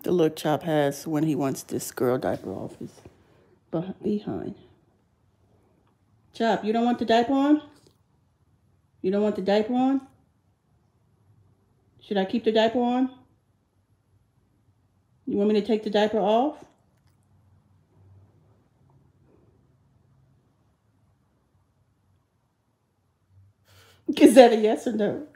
the look Chop has when he wants this girl diaper off his behind. Chop, you don't want the diaper on? You don't want the diaper on? Should I keep the diaper on? You want me to take the diaper off? Is that a yes or no?